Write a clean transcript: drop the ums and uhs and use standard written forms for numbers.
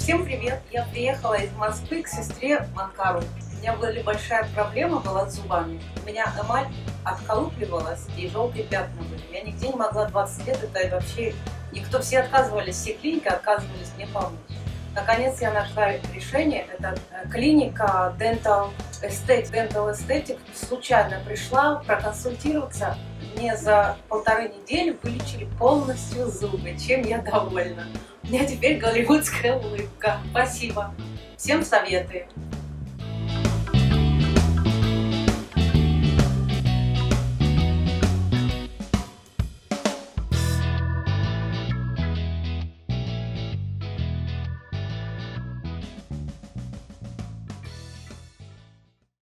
Всем привет! Я приехала из Москвы к сестре в Анкару. У меня была большая проблема с зубами. У меня эмаль отколупливалась и желтые пятна были. Я нигде не могла 20 лет, это вообще никто, все отказывались, все клиники отказывались мне помочь. Наконец я нашла решение, это клиника Dental Aesthetic. Случайно пришла проконсультироваться, мне за 1,5 недели вылечили полностью зубы, чем я довольна. У меня теперь голливудская улыбка. Спасибо. Всем советую.